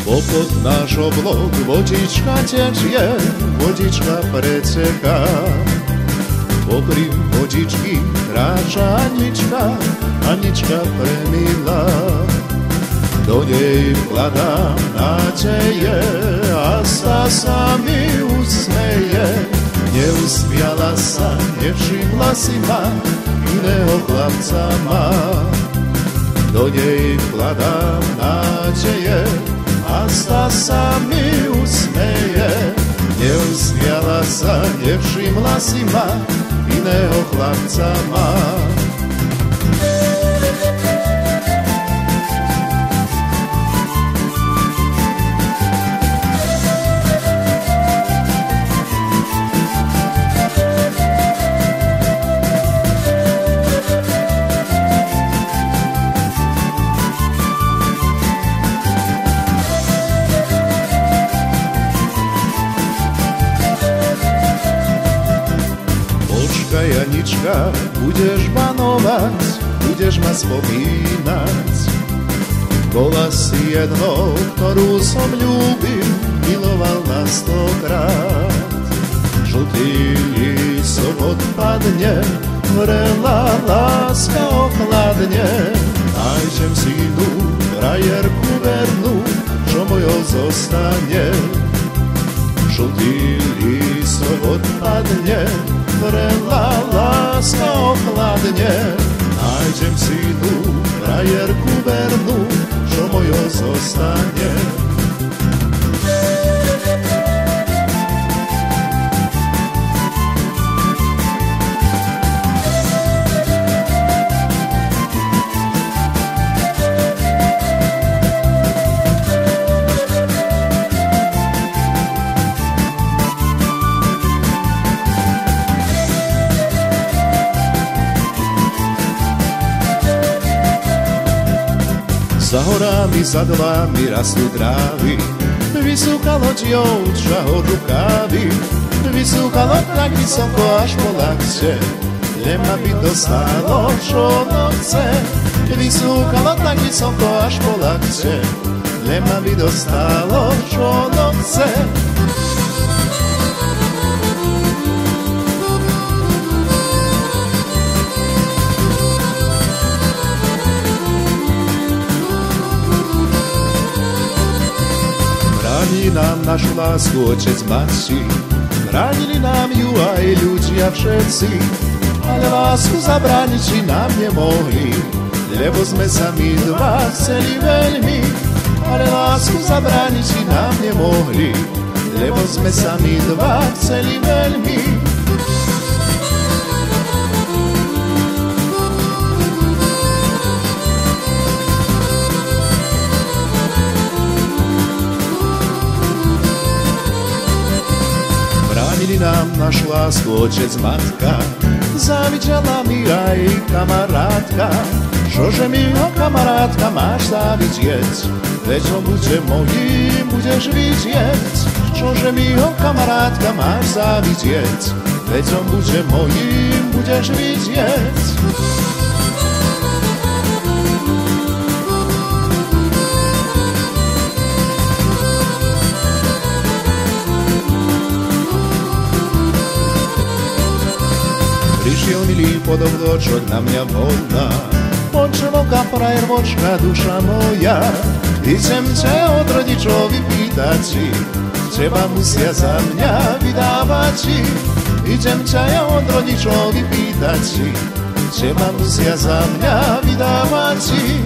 Popod náš oblok vodička tečie, vodička preteká. Popri vodičky kráča Anička, Anička premila. Do nej vkladám nádeje a sa mi usmeje. Neusmiala sa, nevšimla si ma, iného chlapca má. Do nej vkladám nádeje a sa mi usmeje. Neusmiala sa, nevšimla si ma, iného chlapca má. Anička, budeš banovať, budeš ma spomínať. Bola si jednou, ktorú som ľúbil, miloval na 100-krát. Žltý lístok odpadne, vrela láska ochladne. Nájdem si inú frajerku vernú, čo mojou zostane. Žltý lístok odpadne, vrela láska ochladne. Nájdem si inú frajerku vernú, čo mojou zostane. Za horami, za dolami rastú trávy, vysúka loďou čahor rukávy. Vysúka loď tak vysoko až po lakte, nemá by dostalo, čo ono chce. Vysúka loď tak vysoko až po lakte, nemá by dostalo, čo ono chce. Bránili nám našu lásku otec matci, bránili nám ju aj ľudia všetci, ale lásku zabrániť si nám nemohli, lebo sme sa my dva chceli veľmi. Ale lásku zabrániť si nám nemohli, lebo sme sa my dva chceli veľmi. Bránili nám našu lásku otec matka, závidela mi aj kamarátka. Čože mi ho kamarátka máš závidieť, veď ho bude mojím budeš vidieť. Čože mi ho kamarátka máš závidieť, veď ho bude mojím budeš vidieť. Prišiel milý podobločok na mňa vodná, počovoka frajervočka duša moja. Idem ťa od rodičov vypýtať, či teba musia za mňa vydávať. Idem ťa od rodičov vypýtať, či teba musia za mňa vydávať.